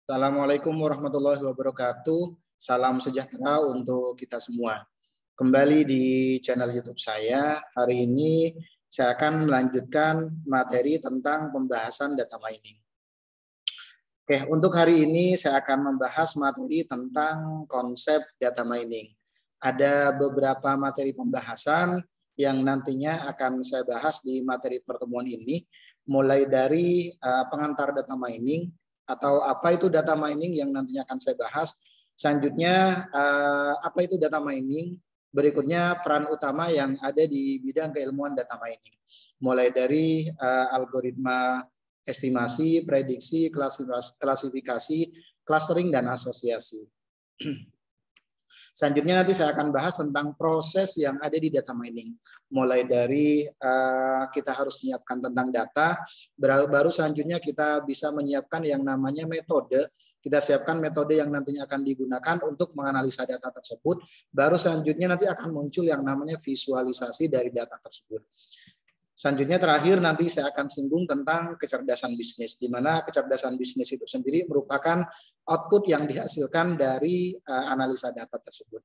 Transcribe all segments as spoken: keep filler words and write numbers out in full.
Assalamualaikum warahmatullahi wabarakatuh. Salam sejahtera untuk kita semua. Kembali di channel YouTube saya. Hari ini saya akan melanjutkan materi tentang pembahasan data mining. Oke, untuk hari ini saya akan membahas materi tentang konsep data mining. Ada beberapa materi pembahasan yang nantinya akan saya bahas di materi pertemuan ini, mulai dari uh, pengantar data mining, atau apa itu data mining yang nantinya akan saya bahas. Selanjutnya, eh, apa itu data mining? Berikutnya, peran utama yang ada di bidang keilmuan data mining. Mulai dari eh, algoritma estimasi, prediksi, klasifikasi, clustering, dan asosiasi. Selanjutnya nanti saya akan bahas tentang proses yang ada di data mining. Mulai dari uh, kita harus menyiapkan tentang data, baru selanjutnya kita bisa menyiapkan yang namanya metode. Kita siapkan metode yang nantinya akan digunakan untuk menganalisa data tersebut. Baru selanjutnya nanti akan muncul yang namanya visualisasi dari data tersebut. Selanjutnya terakhir nanti saya akan singgung tentang kecerdasan bisnis, di mana kecerdasan bisnis itu sendiri merupakan output yang dihasilkan dari uh, analisa data tersebut.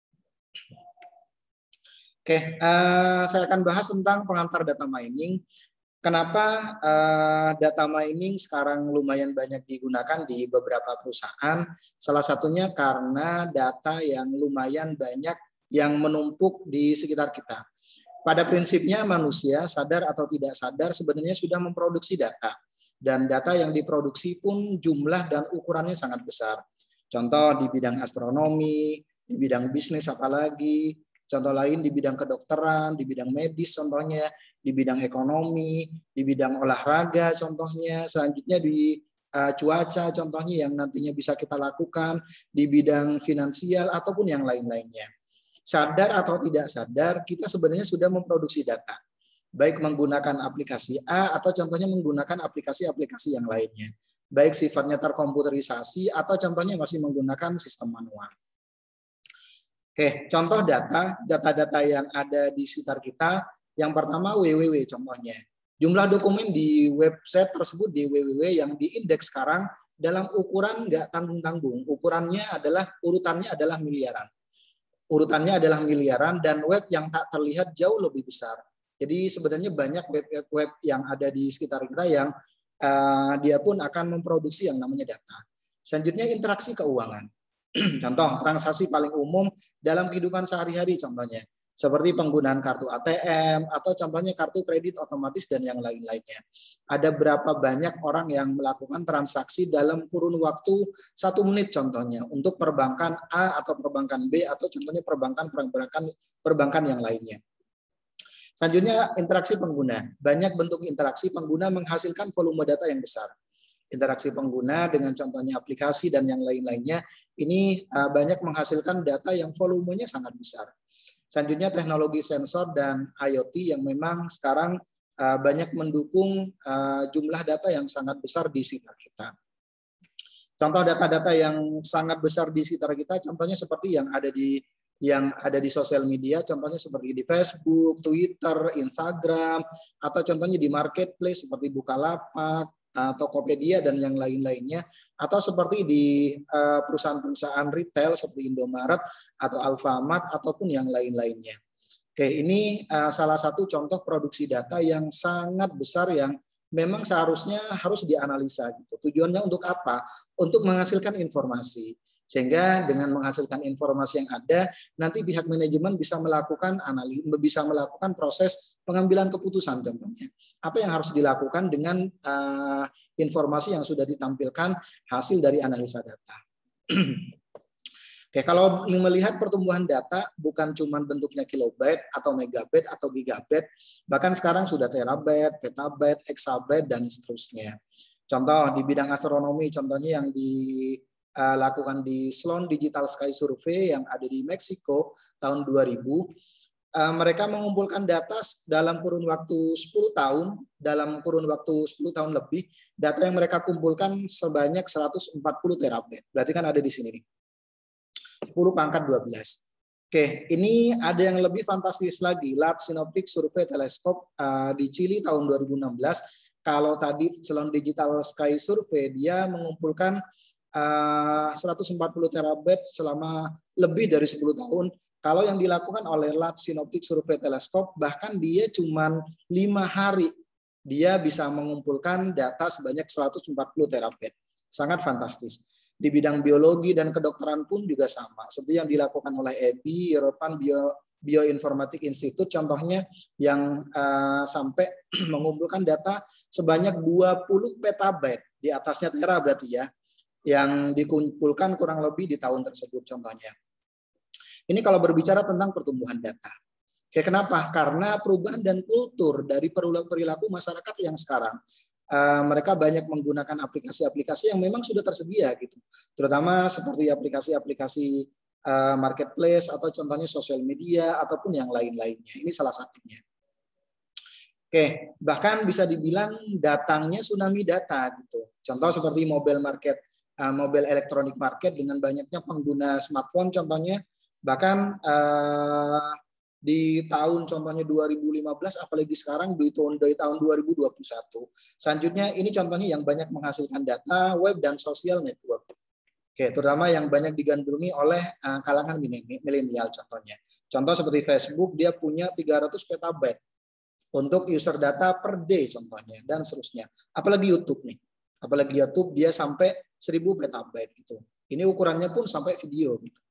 Oke, uh, saya akan bahas tentang pengantar data mining. Kenapa uh, data mining sekarang lumayan banyak digunakan di beberapa perusahaan? Salah satunya karena data yang lumayan banyak yang menumpuk di sekitar kita. Pada prinsipnya manusia sadar atau tidak sadar sebenarnya sudah memproduksi data. Dan data yang diproduksi pun jumlah dan ukurannya sangat besar. Contoh di bidang astronomi, di bidang bisnis apalagi, contoh lain di bidang kedokteran, di bidang medis contohnya, di bidang ekonomi, di bidang olahraga contohnya, selanjutnya di uh, cuaca contohnya yang nantinya bisa kita lakukan, di bidang finansial ataupun yang lain-lainnya. Sadar atau tidak sadar, kita sebenarnya sudah memproduksi data. Baik menggunakan aplikasi A atau contohnya menggunakan aplikasi-aplikasi yang lainnya. Baik sifatnya terkomputerisasi atau contohnya masih menggunakan sistem manual. Oke, contoh data, data-data yang ada di sekitar kita. Yang pertama W W W contohnya. Jumlah dokumen di website tersebut di W W W yang diindeks sekarang dalam ukuran nggak tanggung-tanggung. Ukurannya adalah, urutannya adalah miliaran. Urutannya adalah miliaran dan web yang tak terlihat jauh lebih besar. Jadi sebenarnya banyak web-web yang ada di sekitar kita yang uh, dia pun akan memproduksi yang namanya data. Selanjutnya interaksi keuangan. Contoh transaksi paling umum dalam kehidupan sehari-hari contohnya. Seperti penggunaan kartu A T M atau contohnya kartu kredit otomatis dan yang lain-lainnya. Ada berapa banyak orang yang melakukan transaksi dalam kurun waktu satu menit contohnya untuk perbankan A atau perbankan B atau contohnya perbankan perbankan perbankan yang lainnya. Selanjutnya interaksi pengguna. Banyak bentuk interaksi pengguna menghasilkan volume data yang besar. Interaksi pengguna dengan contohnya aplikasi dan yang lain-lainnya ini banyak menghasilkan data yang volumenya sangat besar. Selanjutnya teknologi sensor dan I O T yang memang sekarang uh, banyak mendukung uh, jumlah data yang sangat besar di sekitar kita. Contoh data-data yang sangat besar di sekitar kita, contohnya seperti yang ada di yang ada di sosial media, contohnya seperti di Facebook, Twitter, Instagram, atau contohnya di marketplace seperti Bukalapak, Tokopedia dan yang lain-lainnya, atau seperti di perusahaan-perusahaan retail seperti Indomaret atau Alfamart ataupun yang lain-lainnya. Oke, ini salah satu contoh produksi data yang sangat besar yang memang seharusnya harus dianalisa gitu. Tujuannya untuk apa? Untuk menghasilkan informasi. Sehingga dengan menghasilkan informasi yang ada, nanti pihak manajemen bisa melakukan analis, bisa melakukan proses pengambilan keputusan contohnya. Apa yang harus dilakukan dengan uh, informasi yang sudah ditampilkan hasil dari analisa data. Oke, kalau melihat pertumbuhan data bukan cuma bentuknya kilobyte atau megabyte atau gigabyte, bahkan sekarang sudah terabyte, petabyte, exabyte, dan seterusnya. Contoh di bidang astronomi, contohnya yang di Uh, lakukan di Sloan Digital Sky Survey yang ada di Meksiko tahun dua ribu. Uh, mereka mengumpulkan data dalam kurun waktu sepuluh tahun, dalam kurun waktu sepuluh tahun lebih, data yang mereka kumpulkan sebanyak seratus empat puluh terabyte. Berarti kan ada di sini nih. sepuluh pangkat dua belas. Oke, ini ada yang lebih fantastis lagi, Large Synoptic Survey Telescope uh, di Chili tahun dua ribu enam belas. Kalau tadi Sloan Digital Sky Survey dia mengumpulkan seratus empat puluh terabyte selama lebih dari sepuluh tahun. Kalau yang dilakukan oleh Large Synoptic Survey Telescope, bahkan dia cuma lima hari dia bisa mengumpulkan data sebanyak seratus empat puluh terabyte. Sangat fantastis. Di bidang biologi dan kedokteran pun juga sama. Seperti yang dilakukan oleh E B I, European Bio, Bioinformatic Institute, contohnya yang uh, sampai mengumpulkan data sebanyak dua puluh petabyte. Di atasnya tera berarti ya. Yang dikumpulkan kurang lebih di tahun tersebut contohnya. Ini kalau berbicara tentang pertumbuhan data. Oke, kenapa? Karena perubahan dan kultur dari perilaku masyarakat yang sekarang. Uh, mereka banyak menggunakan aplikasi-aplikasi yang memang sudah tersedia gitu, terutama seperti aplikasi-aplikasi uh, marketplace atau contohnya sosial media ataupun yang lain-lainnya. Ini salah satunya. Oke, bahkan bisa dibilang datangnya tsunami data gitu. Contoh seperti mobile market, uh, mobile electronic market dengan banyaknya pengguna smartphone contohnya, bahkan uh, di tahun contohnya dua ribu lima belas, apalagi sekarang di tahun dari tahun dua ribu dua puluh satu. Selanjutnya ini contohnya yang banyak menghasilkan data web dan social network. Oke, terutama yang banyak digandrungi oleh uh, kalangan milenial contohnya. Contoh seperti Facebook, dia punya tiga ratus petabyte untuk user data per day contohnya dan seterusnya. Apalagi YouTube nih. Apalagi YouTube dia sampai seribu petabyte gitu. Ini ukurannya pun sampai video gitu.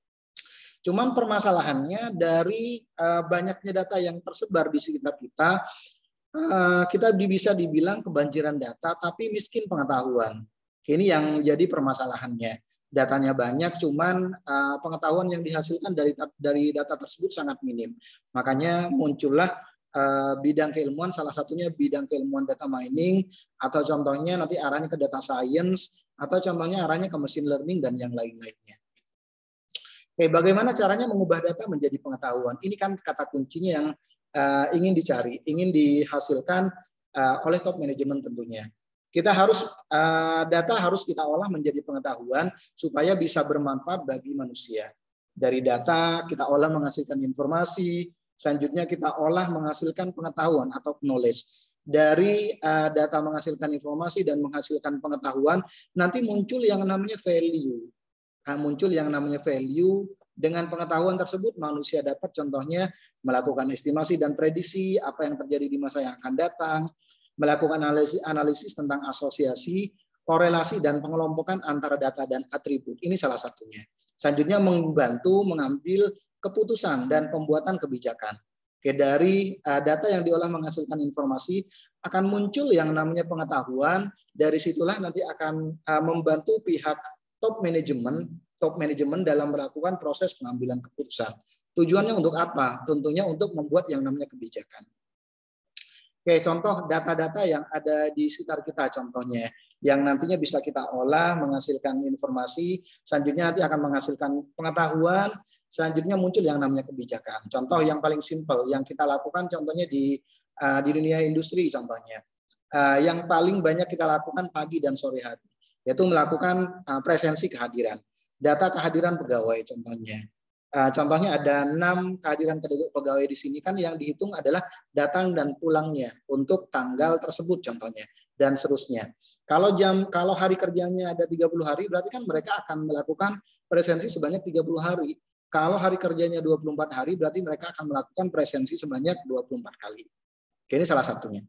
Cuman permasalahannya dari uh, banyaknya data yang tersebar di sekitar kita, uh, kita bisa dibilang kebanjiran data, tapi miskin pengetahuan. Ini yang jadi permasalahannya. Datanya banyak, cuman uh, pengetahuan yang dihasilkan dari dari data tersebut sangat minim. Makanya muncullah uh, bidang keilmuan, salah satunya bidang keilmuan data mining, atau contohnya nanti arahnya ke data science, atau contohnya arahnya ke machine learning dan yang lain-lainnya. Oke, bagaimana caranya mengubah data menjadi pengetahuan? Ini kan kata kuncinya yang uh, ingin dicari, ingin dihasilkan uh, oleh top manajemen tentunya. Kita harus uh, data harus kita olah menjadi pengetahuan supaya bisa bermanfaat bagi manusia. Dari data kita olah menghasilkan informasi, selanjutnya kita olah menghasilkan pengetahuan atau knowledge. Dari uh, data menghasilkan informasi dan menghasilkan pengetahuan, nanti muncul yang namanya value. Muncul yang namanya value. Dengan pengetahuan tersebut manusia dapat contohnya melakukan estimasi dan prediksi apa yang terjadi di masa yang akan datang, melakukan analisis, analisis tentang asosiasi, korelasi dan pengelompokan antara data dan atribut. Ini salah satunya. Selanjutnya membantu mengambil keputusan dan pembuatan kebijakan. Oke, dari uh, data yang diolah menghasilkan informasi akan muncul yang namanya pengetahuan. Dari situlah nanti akan uh, membantu pihak top manajemen, top manajemen dalam melakukan proses pengambilan keputusan. Tujuannya untuk apa? Tentunya untuk membuat yang namanya kebijakan. Oke, contoh data-data yang ada di sekitar kita contohnya, yang nantinya bisa kita olah, menghasilkan informasi, selanjutnya nanti akan menghasilkan pengetahuan, selanjutnya muncul yang namanya kebijakan. Contoh yang paling simpel yang kita lakukan contohnya di uh, di dunia industri contohnya. Uh, yang paling banyak kita lakukan pagi dan sore hari, yaitu melakukan uh, presensi kehadiran. Data kehadiran pegawai contohnya. Uh, contohnya ada enam kehadiran pegawai di sini kan yang dihitung adalah datang dan pulangnya untuk tanggal tersebut contohnya dan seterusnya. Kalau jam kalau hari kerjanya ada tiga puluh hari berarti kan mereka akan melakukan presensi sebanyak tiga puluh hari. Kalau hari kerjanya dua puluh empat hari berarti mereka akan melakukan presensi sebanyak dua puluh empat kali. Oke, ini salah satunya.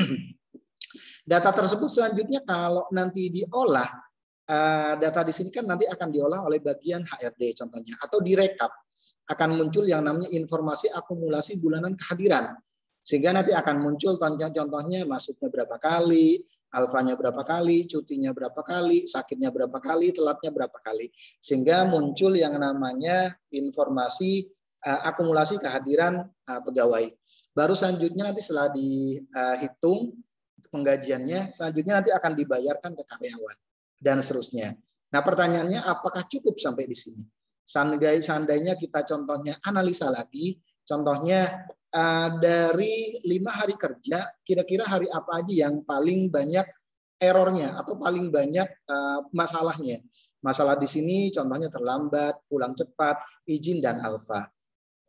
Data tersebut selanjutnya kalau nanti diolah, data di sini kan nanti akan diolah oleh bagian H R D contohnya, atau direkap. Akan muncul yang namanya informasi akumulasi bulanan kehadiran. Sehingga nanti akan muncul contohnya masuknya berapa kali, alfanya berapa kali, cutinya berapa kali, sakitnya berapa kali, telatnya berapa kali. Sehingga muncul yang namanya informasi akumulasi kehadiran pegawai. Baru selanjutnya nanti setelah dihitung penggajiannya, selanjutnya nanti akan dibayarkan ke karyawan dan seterusnya. Nah, pertanyaannya apakah cukup sampai di sini? Seandainya kita contohnya analisa lagi, contohnya uh, dari lima hari kerja, kira-kira hari apa aja yang paling banyak errornya atau paling banyak uh, masalahnya? Masalah di sini contohnya terlambat, pulang cepat, izin dan alfa.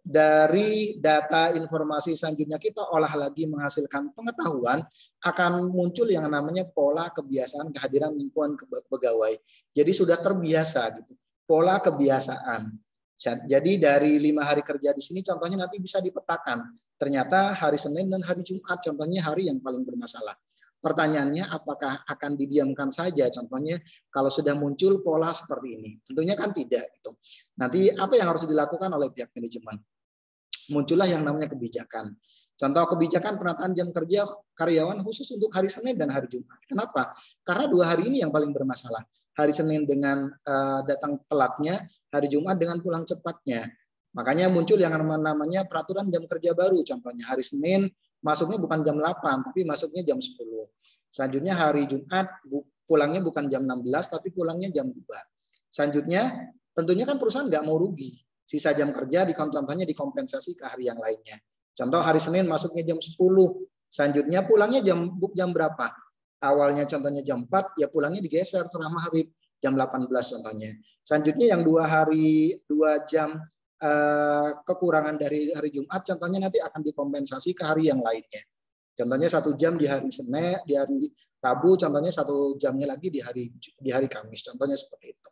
dari data informasi selanjutnya kita olah lagi menghasilkan pengetahuan, akan muncul yang namanya pola kebiasaan kehadiran lingkungan pegawai. Jadi sudah terbiasa gitu, pola kebiasaan. Jadi dari lima hari kerja di sini contohnya nanti bisa dipetakan. Ternyata hari Senin dan hari Jumat contohnya hari yang paling bermasalah. Pertanyaannya apakah akan didiamkan saja contohnya kalau sudah muncul pola seperti ini? Tentunya kan tidak gitu. Nanti apa yang harus dilakukan oleh pihak manajemen? Muncullah yang namanya kebijakan. Contoh kebijakan penataan jam kerja karyawan khusus untuk hari Senin dan hari Jumat. Kenapa? Karena dua hari ini yang paling bermasalah. Hari Senin dengan uh, datang telatnya, hari Jumat dengan pulang cepatnya. Makanya muncul yang namanya peraturan jam kerja baru. Contohnya hari Senin masuknya bukan jam delapan, tapi masuknya jam sepuluh. Selanjutnya hari Jumat pulangnya bukan jam enam belas, tapi pulangnya jam dua. Selanjutnya tentunya kan perusahaan nggak mau rugi. Sisa jam kerja di contohnya dikompensasi ke hari yang lainnya. Contoh hari Senin masuknya jam sepuluh, selanjutnya pulangnya jam jam berapa? Awalnya contohnya jam empat, ya pulangnya digeser setelah maghrib jam delapan belas contohnya. Selanjutnya yang dua hari dua jam eh, kekurangan dari hari Jumat contohnya nanti akan dikompensasi ke hari yang lainnya. Contohnya satu jam di hari Senin, di hari Rabu, contohnya satu jamnya lagi di hari di hari Kamis. Contohnya seperti itu.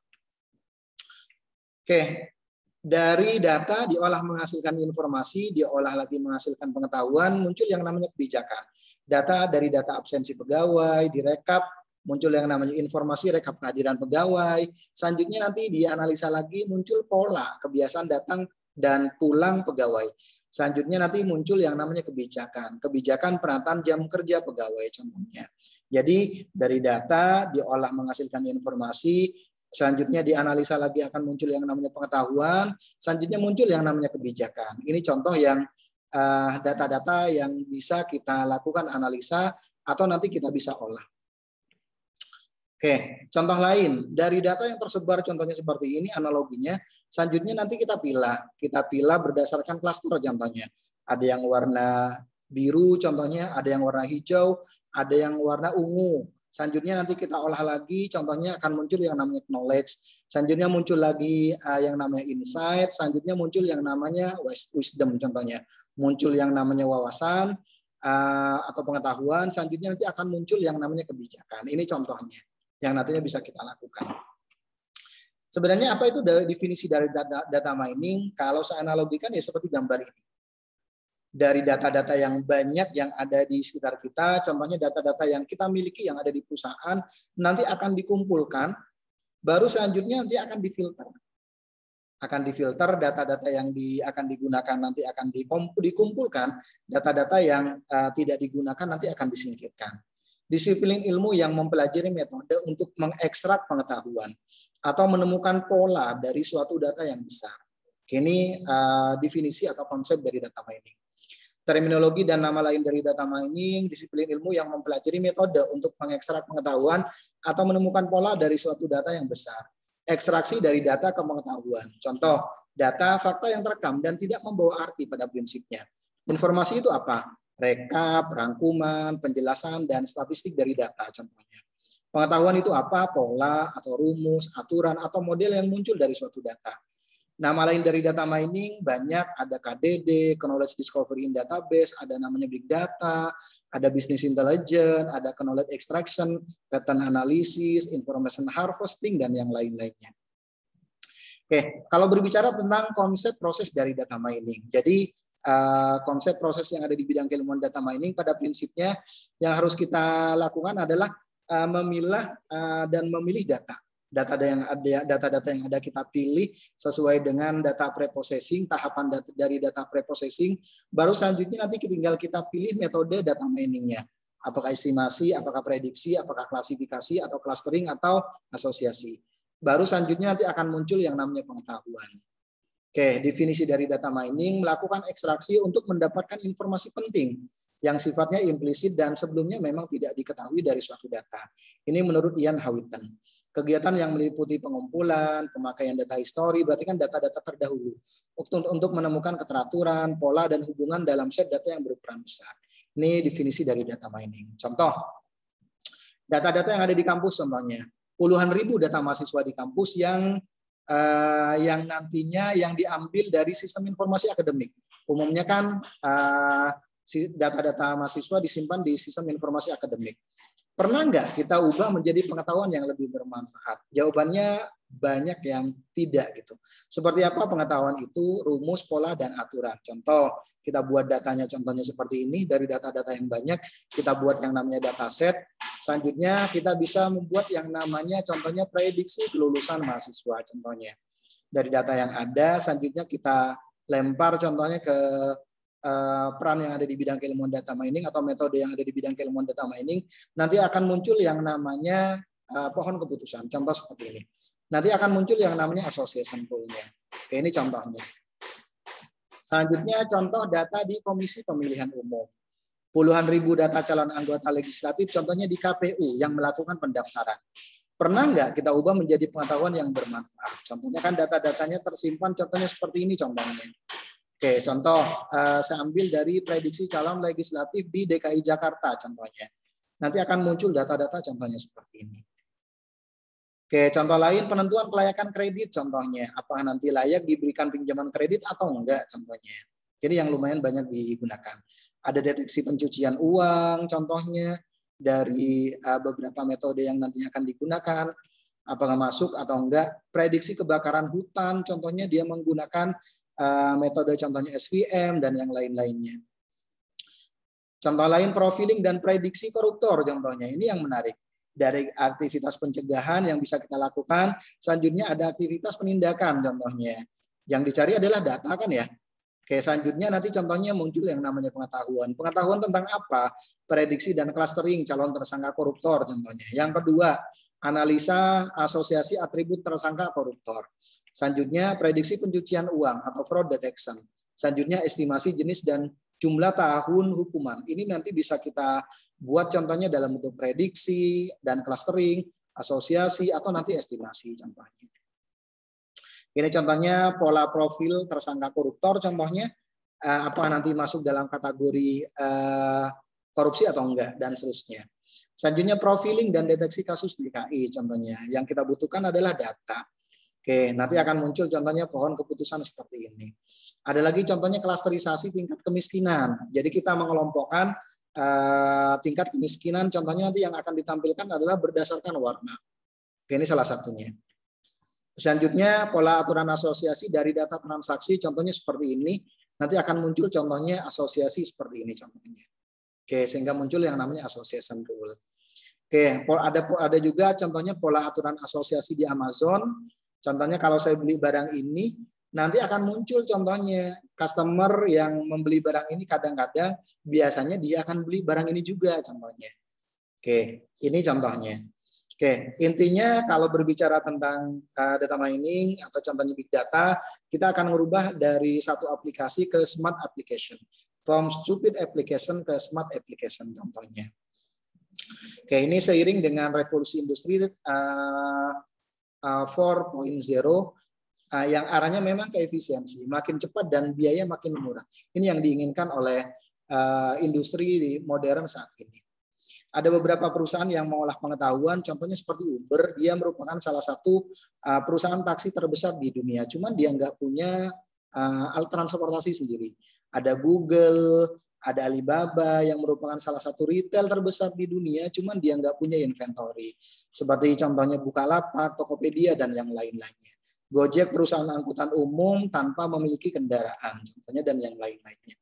Oke. Dari data diolah menghasilkan informasi, diolah lagi menghasilkan pengetahuan, muncul yang namanya kebijakan. Data dari data absensi pegawai, direkap, muncul yang namanya informasi rekap kehadiran pegawai. Selanjutnya nanti dianalisa lagi, muncul pola kebiasaan datang dan pulang pegawai. Selanjutnya nanti muncul yang namanya kebijakan. Kebijakan penataan jam kerja pegawai contohnya. Jadi dari data diolah menghasilkan informasi, selanjutnya dianalisa lagi akan muncul yang namanya pengetahuan, selanjutnya muncul yang namanya kebijakan. Ini contoh yang data-data uh, yang bisa kita lakukan analisa atau nanti kita bisa olah. Oke, contoh lain dari data yang tersebar contohnya seperti ini analoginya. Selanjutnya nanti kita pilih, kita pilih berdasarkan klaster contohnya. Ada yang warna biru contohnya, ada yang warna hijau, ada yang warna ungu. Selanjutnya nanti kita olah lagi, contohnya akan muncul yang namanya knowledge. Selanjutnya muncul lagi uh, yang namanya insight. Selanjutnya muncul yang namanya wisdom contohnya. Muncul yang namanya wawasan uh, atau pengetahuan. Selanjutnya nanti akan muncul yang namanya kebijakan. Ini contohnya yang nantinya bisa kita lakukan. Sebenarnya apa itu definisi dari data, data mining? Kalau saya analogikan ya seperti gambar ini. Dari data-data yang banyak yang ada di sekitar kita, contohnya data-data yang kita miliki yang ada di perusahaan, nanti akan dikumpulkan, baru selanjutnya nanti akan difilter. Akan difilter data-data yang di, akan digunakan nanti akan dikumpulkan, data-data yang uh, tidak digunakan nanti akan disingkirkan. Disiplin ilmu yang mempelajari metode untuk mengekstrak pengetahuan atau menemukan pola dari suatu data yang besar. Ini uh, definisi atau konsep dari data mining. Terminologi dan nama lain dari data mining, disiplin ilmu yang mempelajari metode untuk mengekstrak pengetahuan atau menemukan pola dari suatu data yang besar. Ekstraksi dari data ke pengetahuan. Contoh, data fakta yang terekam dan tidak membawa arti pada prinsipnya. Informasi itu apa? Rekap, rangkuman, penjelasan, dan statistik dari data contohnya. Pengetahuan itu apa? Pola atau rumus, aturan, atau model yang muncul dari suatu data. Nama lain dari data mining banyak, ada K D D, Knowledge Discovery in Database, ada namanya Big Data, ada Business Intelligence, ada Knowledge Extraction, Pattern Analysis, Information Harvesting, dan yang lain-lainnya. Oke, kalau berbicara tentang konsep proses dari data mining, jadi uh, konsep proses yang ada di bidang keilmuan data mining pada prinsipnya yang harus kita lakukan adalah uh, memilah uh, dan memilih data. Data yang ada, data-data yang ada kita pilih sesuai dengan data preprocessing, tahapan data, dari data preprocessing, baru selanjutnya nanti tinggal kita pilih metode data miningnya. Apakah estimasi, apakah prediksi, apakah klasifikasi, atau clustering, atau asosiasi. Baru selanjutnya nanti akan muncul yang namanya pengetahuan. Oke, definisi dari data mining, melakukan ekstraksi untuk mendapatkan informasi penting yang sifatnya implisit dan sebelumnya memang tidak diketahui dari suatu data. Ini menurut Ian Houghton. Kegiatan yang meliputi pengumpulan, pemakaian data histori, berarti kan data-data terdahulu. Untuk, untuk menemukan keteraturan, pola, dan hubungan dalam set data yang berukuran besar. Ini definisi dari data mining. Contoh, data-data yang ada di kampus contohnya. Puluhan ribu data mahasiswa di kampus yang uh, yang nantinya yang diambil dari sistem informasi akademik. Umumnya kan uh, data-data mahasiswa disimpan di sistem informasi akademik. Pernah nggak kita ubah menjadi pengetahuan yang lebih bermanfaat? Jawabannya banyak yang tidak gitu. Seperti apa pengetahuan itu? Rumus, pola, dan aturan. Contoh, kita buat datanya contohnya seperti ini. Dari data-data yang banyak, kita buat yang namanya dataset. Selanjutnya kita bisa membuat yang namanya contohnya prediksi kelulusan mahasiswa contohnya. Dari data yang ada, selanjutnya kita lempar contohnya ke Uh, peran yang ada di bidang keilmuan data mining atau metode yang ada di bidang keilmuan data mining, nanti akan muncul yang namanya uh, pohon keputusan. Contoh seperti ini. Nanti akan muncul yang namanya association pool-nya. Oke, ini contohnya. Selanjutnya contoh data di Komisi Pemilihan Umum. Puluhan ribu data calon anggota legislatif, contohnya di K P U yang melakukan pendaftaran. Pernah nggak kita ubah menjadi pengetahuan yang bermanfaat? Contohnya kan data-datanya tersimpan, contohnya seperti ini contohnya. Oke, contoh uh, saya ambil dari prediksi calon legislatif di D K I Jakarta contohnya. Nanti akan muncul data-data contohnya seperti ini. Oke, contoh lain penentuan kelayakan kredit contohnya. Apakah nanti layak diberikan pinjaman kredit atau enggak contohnya. Jadi yang lumayan banyak digunakan. Ada deteksi pencucian uang contohnya dari uh, beberapa metode yang nantinya akan digunakan. Apakah masuk atau enggak. Prediksi kebakaran hutan contohnya dia menggunakan Uh, metode contohnya S V M dan yang lain-lainnya. Contoh lain profiling dan prediksi koruptor contohnya. Ini yang menarik. Dari aktivitas pencegahan yang bisa kita lakukan, selanjutnya ada aktivitas penindakan contohnya. Yang dicari adalah data kan ya. Oke, selanjutnya nanti contohnya muncul yang namanya pengetahuan. Pengetahuan tentang apa? Prediksi dan clustering calon tersangka koruptor contohnya. Yang kedua, analisa asosiasi atribut tersangka koruptor. Selanjutnya prediksi pencucian uang atau fraud detection. Selanjutnya estimasi jenis dan jumlah tahun hukuman. Ini nanti bisa kita buat contohnya dalam bentuk prediksi dan clustering, asosiasi atau nanti estimasi contohnya. Ini contohnya pola profil tersangka koruptor contohnya apa nanti masuk dalam kategori korupsi atau enggak dan seterusnya. Selanjutnya profiling dan deteksi kasus D K I contohnya. Yang kita butuhkan adalah data. Oke, nanti akan muncul contohnya pohon keputusan seperti ini. Ada lagi contohnya klasterisasi tingkat kemiskinan. Jadi kita mengelompokkan uh, tingkat kemiskinan. Contohnya nanti yang akan ditampilkan adalah berdasarkan warna. Oke, ini salah satunya. Selanjutnya pola aturan asosiasi dari data transaksi. Contohnya seperti ini. Nanti akan muncul contohnya asosiasi seperti ini contohnya. Oke, sehingga muncul yang namanya association rule. Oke, ada ada juga contohnya pola aturan asosiasi di Amazon. Contohnya kalau saya beli barang ini, nanti akan muncul contohnya customer yang membeli barang ini kadang-kadang biasanya dia akan beli barang ini juga contohnya. Oke, ini contohnya. Oke, intinya kalau berbicara tentang uh, data mining atau contohnya big data, kita akan merubah dari satu aplikasi ke smart application. From stupid application ke smart application contohnya. Oke, ini seiring dengan revolusi industri uh, empat titik nol uh, yang arahnya memang ke efisiensi, makin cepat dan biaya makin murah. Ini yang diinginkan oleh uh, industri modern saat ini. Ada beberapa perusahaan yang mengolah pengetahuan, contohnya seperti Uber, dia merupakan salah satu uh, perusahaan taksi terbesar di dunia. Cuman dia nggak punya uh, alat transportasi sendiri. Ada Google, ada Alibaba yang merupakan salah satu retail terbesar di dunia, cuman dia nggak punya inventory. Seperti contohnya Bukalapak, Tokopedia, dan yang lain-lainnya. Gojek perusahaan angkutan umum tanpa memiliki kendaraan, contohnya dan yang lain-lainnya.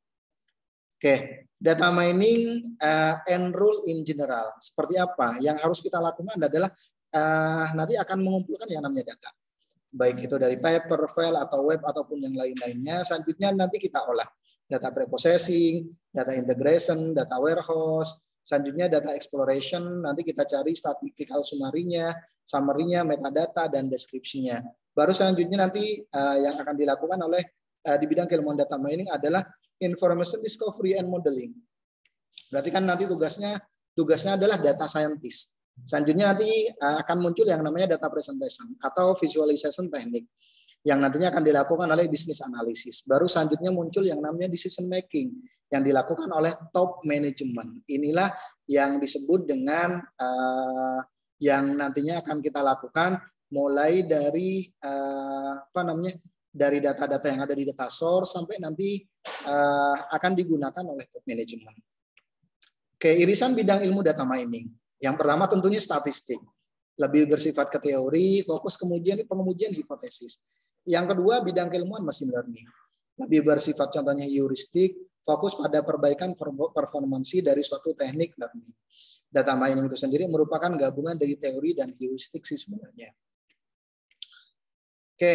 Oke, data mining uh, and rule in general. Seperti apa? Yang harus kita lakukan adalah uh, nanti akan mengumpulkan yang namanya data. Baik itu dari paper, file, atau web, ataupun yang lain-lainnya. Selanjutnya nanti kita olah. Data preprocessing, data integration, data warehouse, selanjutnya data exploration, nanti kita cari statistical summary-nya, summary-nya, metadata, dan deskripsinya. Baru selanjutnya nanti uh, yang akan dilakukan oleh uh, di bidang keilmuan data mining adalah information discovery and modeling. Berarti kan nanti tugasnya tugasnya adalah data scientist. Selanjutnya nanti uh, akan muncul yang namanya data presentation atau visualization technique. Yang nantinya akan dilakukan oleh bisnis analisis. Baru selanjutnya muncul yang namanya decision making yang dilakukan oleh top management. Inilah yang disebut dengan uh, yang nantinya akan kita lakukan mulai dari uh, apa namanya dari data-data yang ada di data source sampai nanti uh, akan digunakan oleh top management. Oke, irisan bidang ilmu data mining. Yang pertama tentunya statistik, lebih bersifat ke teori, fokus kemudian pengujian hipotesis. Yang kedua bidang keilmuan machine learning, lebih bersifat contohnya heuristik, fokus pada perbaikan performansi dari suatu teknik learning. Data mining itu sendiri merupakan gabungan dari teori dan heuristik sih sebenarnya. Oke,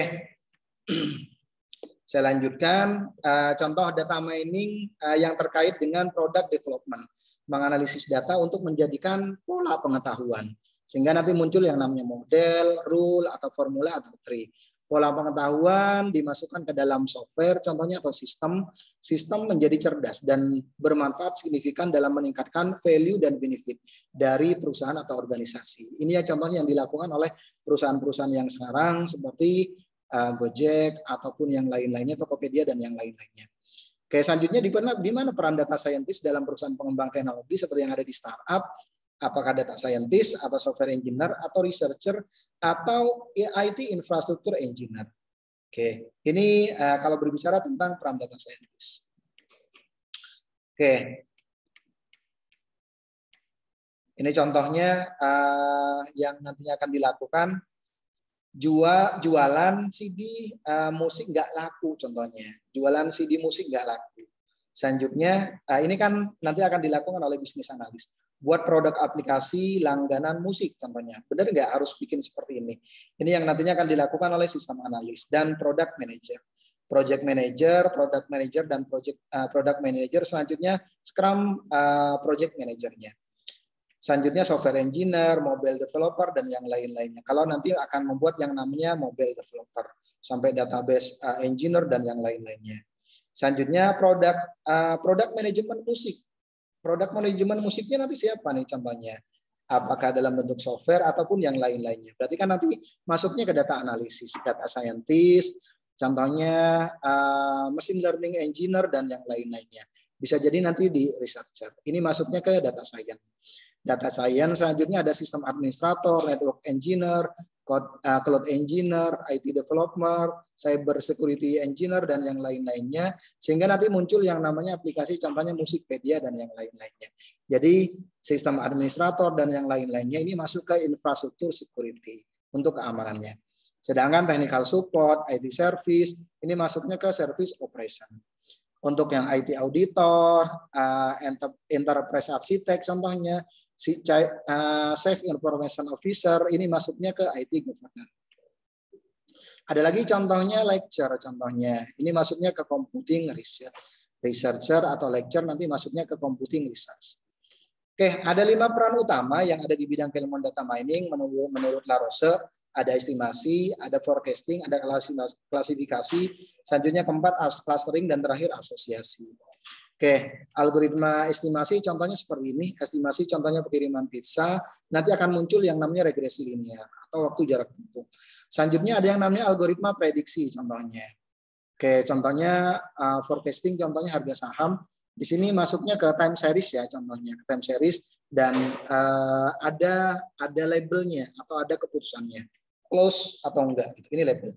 saya lanjutkan. Uh, contoh data mining uh, yang terkait dengan product development, menganalisis data untuk menjadikan pola pengetahuan, sehingga nanti muncul yang namanya model, rule, atau formula atau tree. Pola pengetahuan dimasukkan ke dalam software, contohnya atau sistem. Sistem menjadi cerdas dan bermanfaat signifikan dalam meningkatkan value dan benefit dari perusahaan atau organisasi. Ini ya contohnya yang dilakukan oleh perusahaan-perusahaan yang sekarang seperti uh, Gojek ataupun yang lain-lainnya, Tokopedia dan yang lain-lainnya. Oke, selanjutnya di mana, di mana peran data scientist dalam perusahaan pengembang teknologi seperti yang ada di startup? Apakah data scientist atau software engineer atau researcher atau I T infrastructure engineer? Oke, ini uh, kalau berbicara tentang peran data scientist. Oke, ini contohnya uh, yang nantinya akan dilakukan. Jual, jualan C D uh, musik nggak laku contohnya. Jualan C D musik nggak laku. Selanjutnya, uh, ini kan nanti akan dilakukan oleh bisnis analis. Buat produk aplikasi langganan musik contohnya. Benar nggak harus bikin seperti ini? Ini yang nantinya akan dilakukan oleh sistem analis dan product manager. Project manager, product manager, dan project uh, product manager. Selanjutnya, Scrum uh, project manajernya. Selanjutnya software engineer, mobile developer, dan yang lain-lainnya. Kalau nanti akan membuat yang namanya mobile developer, sampai database uh, engineer, dan yang lain-lainnya. Selanjutnya produk uh, product management musik. Produk manajemen musiknya nanti siapa nih contohnya? Apakah dalam bentuk software ataupun yang lain-lainnya? Berarti kan nanti masuknya ke data analisis, data scientist, contohnya uh, machine learning engineer, dan yang lain-lainnya. Bisa jadi nanti di researcher. Ini masuknya ke data science. Data science selanjutnya ada sistem administrator, network engineer, code, uh, cloud engineer, I T developer, cyber security engineer, dan yang lain-lainnya. Sehingga nanti muncul yang namanya aplikasi contohnya Musikpedia dan yang lain-lainnya. Jadi sistem administrator dan yang lain-lainnya ini masuk ke infrastruktur security untuk keamanannya. Sedangkan technical support, I T service, ini masuknya ke service operation. Untuk yang I T auditor, uh, enterprise architect contohnya, si uh, Safe Information Officer, ini masuknya ke I T governance. Ada lagi contohnya lecture, contohnya ini masuknya ke computing research. Researcher atau lecture nanti masuknya ke computing research. Oke, ada lima peran utama yang ada di bidang keilmuan data mining menurut, menurut Larose. Ada estimasi, ada forecasting, ada klasifikasi, selanjutnya keempat clustering, dan terakhir asosiasi. Oke, algoritma estimasi contohnya seperti ini. Estimasi contohnya pengiriman pizza, nanti akan muncul yang namanya regresi linear atau waktu jarak tempuh. Selanjutnya ada yang namanya algoritma prediksi contohnya. Oke, contohnya uh, forecasting, contohnya harga saham. Di sini masuknya ke time series ya, contohnya ke time series, dan uh, ada ada labelnya atau ada keputusannya. Close atau enggak, ini label.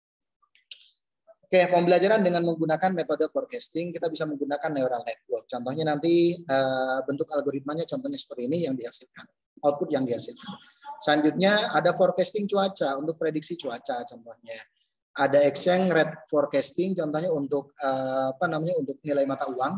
Oke, pembelajaran dengan menggunakan metode forecasting, kita bisa menggunakan neural network. Contohnya nanti uh, bentuk algoritmanya contohnya seperti ini yang dihasilkan, output yang dihasilkan. Selanjutnya ada forecasting cuaca untuk prediksi cuaca contohnya. Ada exchange rate forecasting contohnya untuk uh, apa namanya untuk nilai mata uang.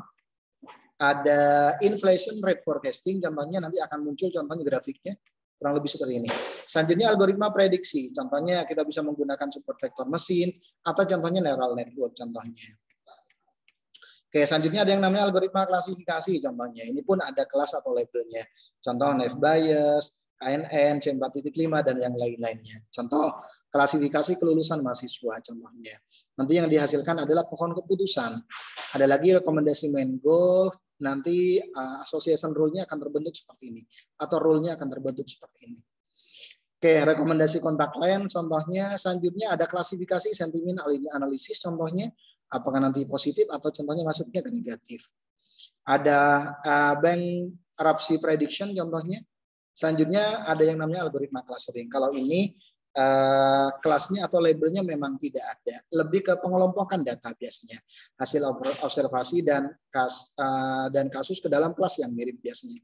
Ada inflation rate forecasting contohnya nanti akan muncul contohnya grafiknya. Kurang lebih seperti ini. Selanjutnya algoritma prediksi. Contohnya kita bisa menggunakan support vector mesin atau contohnya neural network contohnya. Oke, selanjutnya ada yang namanya algoritma klasifikasi contohnya. Ini pun ada kelas atau labelnya. Contoh Naive Bayes, K N N, C empat titik lima, dan yang lain-lainnya. Contoh klasifikasi kelulusan mahasiswa contohnya. Nanti yang dihasilkan adalah pohon keputusan. Ada lagi rekomendasi main goal, nanti uh, association rule-nya akan terbentuk seperti ini. Atau rule-nya akan terbentuk seperti ini. Oke, rekomendasi kontak lens contohnya. Selanjutnya ada klasifikasi sentimen analisis contohnya. Apakah nanti positif atau contohnya masuknya ke negatif. Ada uh, bankruptcy prediction contohnya. Selanjutnya ada yang namanya algoritma clustering. Kalau ini uh, kelasnya atau labelnya memang tidak ada. Lebih ke pengelompokan data biasanya, hasil observasi dan kas, uh, dan kasus ke dalam kelas yang mirip biasanya.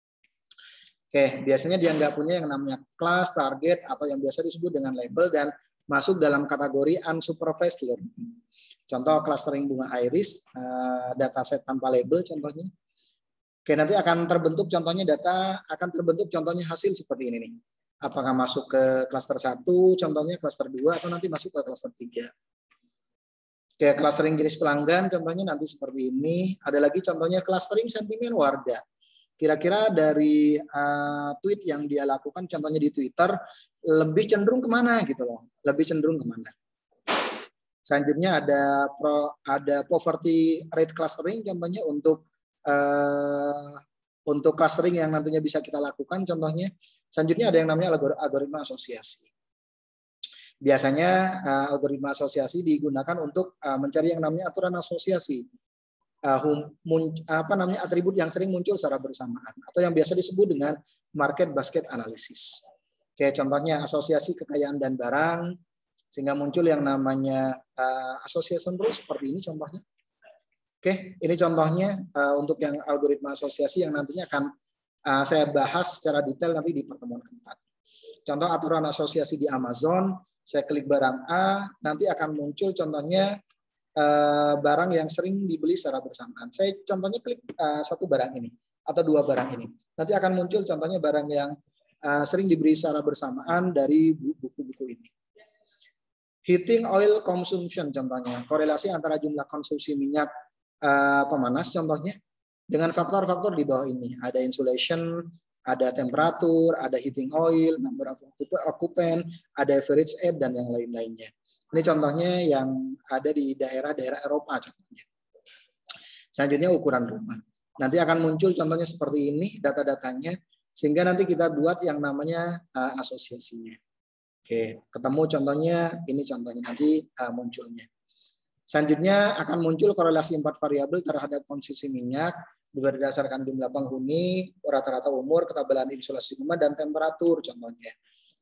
Oke, biasanya dia nggak punya yang namanya kelas, target, atau yang biasa disebut dengan label dan masuk dalam kategori unsupervised learning. Contoh clustering bunga iris, uh, dataset tanpa label contohnya. Oke, nanti akan terbentuk contohnya data, akan terbentuk contohnya hasil seperti ini nih. Apakah masuk ke klaster satu, contohnya klaster dua, atau nanti masuk ke klaster tiga. Oke, clustering jenis pelanggan, contohnya nanti seperti ini. Ada lagi contohnya clustering sentimen warga. Kira-kira dari uh, tweet yang dia lakukan, contohnya di Twitter, lebih cenderung kemana gitu loh, lebih cenderung kemana. Selanjutnya ada pro, ada poverty rate clustering, contohnya untuk uh, untuk clustering yang nantinya bisa kita lakukan, contohnya. Selanjutnya ada yang namanya algoritma asosiasi. Biasanya uh, algoritma asosiasi digunakan untuk uh, mencari yang namanya aturan asosiasi. Uh, mun, apa namanya atribut yang sering muncul secara bersamaan atau yang biasa disebut dengan market basket analysis. Oke, contohnya asosiasi kekayaan dan barang sehingga muncul yang namanya uh, association rule seperti ini contohnya. Oke, ini contohnya uh, untuk yang algoritma asosiasi yang nantinya akan uh, saya bahas secara detail nanti di pertemuan keempat. Contoh aturan asosiasi di Amazon, saya klik barang A, nanti akan muncul contohnya Uh, barang yang sering dibeli secara bersamaan. Saya contohnya klik uh, satu barang ini atau dua barang ini. Nanti akan muncul contohnya barang yang uh, sering dibeli secara bersamaan dari buku-buku ini. Heating oil consumption contohnya, korelasi antara jumlah konsumsi minyak uh, pemanas contohnya dengan faktor-faktor di bawah ini. Ada insulation, ada temperatur, ada heating oil, number of occupant, ada average age dan yang lain-lainnya. Ini contohnya yang ada di daerah-daerah Eropa contohnya. Selanjutnya ukuran rumah. Nanti akan muncul contohnya seperti ini data-datanya sehingga nanti kita buat yang namanya uh, asosiasinya. Oke, ketemu contohnya ini contohnya nanti uh, munculnya. Selanjutnya akan muncul korelasi empat variabel terhadap konsumsi minyak berdasarkan jumlah penghuni, rata-rata umur, ketebalan insulasi rumah dan temperatur contohnya.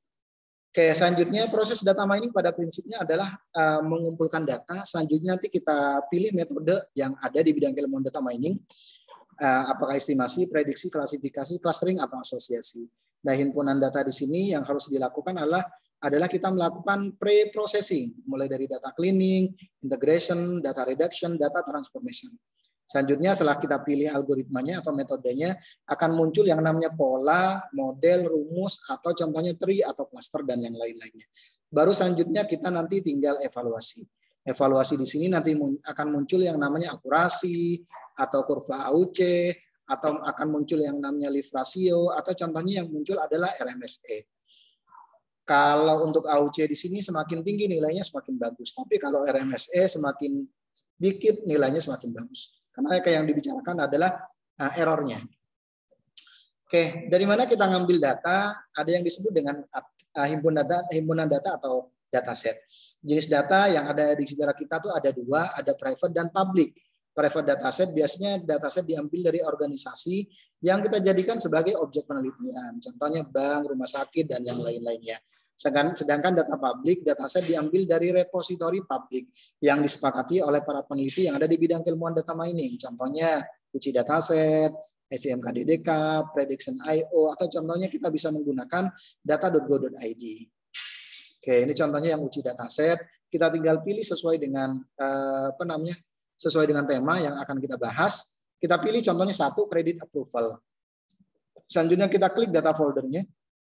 Oke, selanjutnya proses data mining pada prinsipnya adalah uh, mengumpulkan data. Selanjutnya nanti kita pilih metode yang ada di bidang keilmuan data mining. Uh, apakah estimasi, prediksi, klasifikasi, clustering, atau asosiasi. Nah, himpunan data di sini yang harus dilakukan adalah adalah kita melakukan pre-processing, mulai dari data cleaning, integration, data reduction, data transformation. Selanjutnya setelah kita pilih algoritmanya atau metodenya akan muncul yang namanya pola, model, rumus, atau contohnya tree atau cluster dan yang lain-lainnya. Baru selanjutnya kita nanti tinggal evaluasi. Evaluasi di sini nanti akan muncul yang namanya akurasi atau kurva A U C atau akan muncul yang namanya leaf ratio atau contohnya yang muncul adalah R M S E. Kalau untuk A U C di sini semakin tinggi nilainya semakin bagus, tapi kalau R M S E semakin dikit nilainya semakin bagus. Karena kayak yang dibicarakan adalah uh, errornya. Oke, dari mana kita ngambil data? Ada yang disebut dengan uh, himpunan data, himpunan data atau dataset. Jenis data yang ada di sejarah kita tuh ada dua, ada private dan public. Private dataset biasanya dataset diambil dari organisasi yang kita jadikan sebagai objek penelitian. Contohnya bank, rumah sakit, dan yang lain-lainnya. Sedangkan data publik, dataset diambil dari repositori publik yang disepakati oleh para peneliti yang ada di bidang keilmuan data mining. Contohnya U C I dataset, S I M K D D K, Prediction I O, atau contohnya kita bisa menggunakan data dot go dot I D. Oke, ini contohnya yang U C I dataset. Kita tinggal pilih sesuai dengan eh, apa namanya? Sesuai dengan tema yang akan kita bahas. Kita pilih contohnya satu, credit approval. Selanjutnya kita klik data foldernya.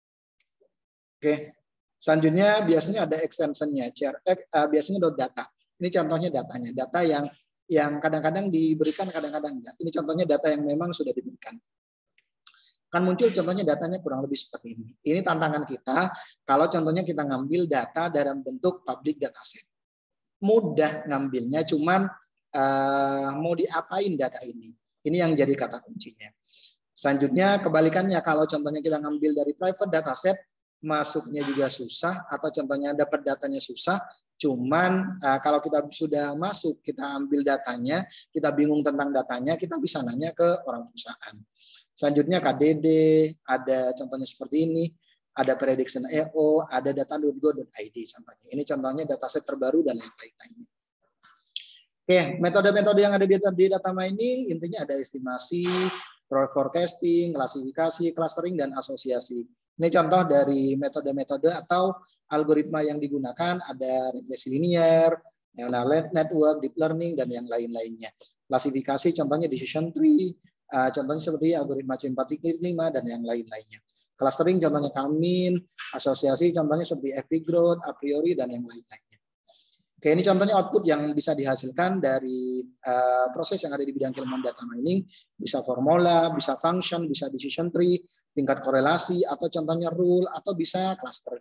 Oke. Selanjutnya biasanya ada extensionnya, biasanya .data. Ini contohnya datanya, data yang yang kadang-kadang diberikan, kadang-kadang enggak. Ini contohnya data yang memang sudah diberikan. Kan muncul contohnya datanya kurang lebih seperti ini. Ini tantangan kita kalau contohnya kita ngambil data dalam bentuk public dataset. Mudah ngambilnya, cuman Uh, mau diapain data ini? Ini yang jadi kata kuncinya. Selanjutnya kebalikannya, kalau contohnya kita ngambil dari private dataset, masuknya juga susah, atau contohnya dapat datanya susah. Cuman uh, kalau kita sudah masuk, kita ambil datanya, kita bingung tentang datanya, kita bisa nanya ke orang perusahaan. Selanjutnya K D D, ada contohnya seperti ini. ada prediction E O, ada data dot go dot I D contohnya. Ini contohnya dataset terbaru dan yang lain-lainnya. Oke, metode-metode yang ada di data mining intinya ada estimasi, forecasting, klasifikasi, clustering, dan asosiasi. Ini contoh dari metode-metode atau algoritma yang digunakan, ada regresi linear, neural network, deep learning, dan yang lain-lainnya. Klasifikasi contohnya decision tree, contohnya seperti algoritma C empat titik lima, dan yang lain-lainnya. Clustering contohnya K-mean, asosiasi contohnya seperti F P growth, a priori, dan yang lain-lainnya. Oke, ini contohnya output yang bisa dihasilkan dari uh, proses yang ada di bidang keilmuan data mining, bisa formula, bisa function, bisa decision tree, tingkat korelasi, atau contohnya rule, atau bisa cluster.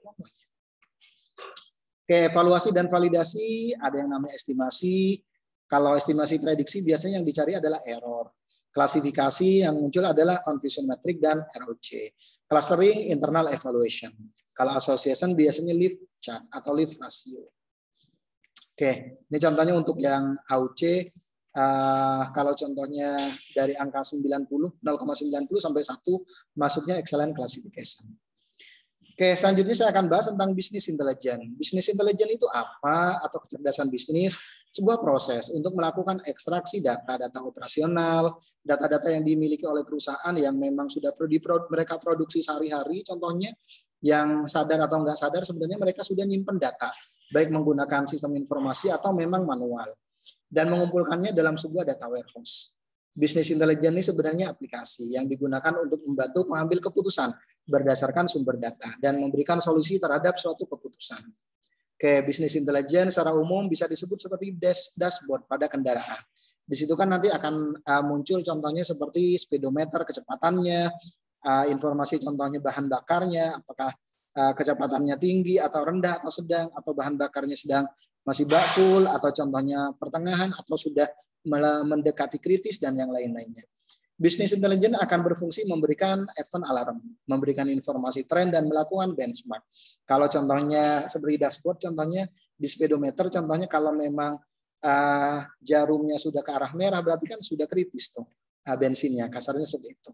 Oke, evaluasi dan validasi, ada yang namanya estimasi. Kalau estimasi prediksi biasanya yang dicari adalah error. Klasifikasi yang muncul adalah confusion metric dan R O C. Clustering, internal evaluation. Kalau association biasanya lift chart atau lift ratio. Oke, ini contohnya untuk yang A U C, uh, kalau contohnya dari angka sembilan puluh, nol koma sembilan puluh sampai satu, masuknya excellent classification. Oke, selanjutnya saya akan bahas tentang business intelligence. Business intelligence itu apa? Atau kecerdasan bisnis, sebuah proses untuk melakukan ekstraksi data, data operasional, data-data yang dimiliki oleh perusahaan yang memang sudah mereka produksi sehari-hari, contohnya yang sadar atau enggak sadar sebenarnya mereka sudah nyimpen data, baik menggunakan sistem informasi atau memang manual, dan mengumpulkannya dalam sebuah data warehouse. Business intelligence ini sebenarnya aplikasi yang digunakan untuk membantu mengambil keputusan berdasarkan sumber data dan memberikan solusi terhadap suatu keputusan. Oke, business intelligence secara umum bisa disebut seperti dashboard pada kendaraan. Di situ kan nanti akan uh, muncul contohnya seperti speedometer, kecepatannya, uh, informasi contohnya bahan bakarnya, apakah uh, kecepatannya tinggi atau rendah atau sedang, atau bahan bakarnya sedang masih bakul, atau contohnya pertengahan atau sudah mendekati kritis, dan yang lain-lainnya. Business intelligence akan berfungsi memberikan event alarm, memberikan informasi tren, dan melakukan benchmark. Kalau contohnya seperti dashboard, contohnya di speedometer, contohnya kalau memang uh, jarumnya sudah ke arah merah, berarti kan sudah kritis tuh uh, bensinnya, kasarnya seperti itu.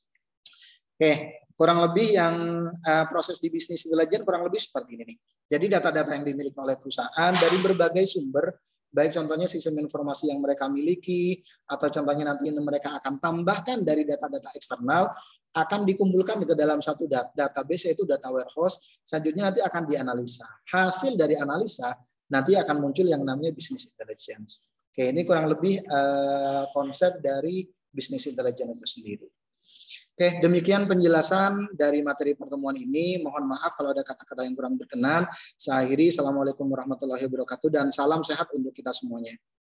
Oke, kurang lebih yang uh, proses di business intelligence kurang lebih seperti ini nih. Jadi data-data yang dimiliki oleh perusahaan dari berbagai sumber, baik contohnya sistem informasi yang mereka miliki, atau contohnya nanti mereka akan tambahkan dari data-data eksternal, akan dikumpulkan ke dalam satu database, yaitu data warehouse, selanjutnya nanti akan dianalisa. Hasil dari analisa, nanti akan muncul yang namanya business intelligence. Oke, ini kurang lebih uh, konsep dari business intelligence itu sendiri. Oke, demikian penjelasan dari materi pertemuan ini. Mohon maaf kalau ada kata-kata yang kurang berkenan. Saya akhiri. Assalamualaikum warahmatullahi wabarakatuh dan salam sehat untuk kita semuanya.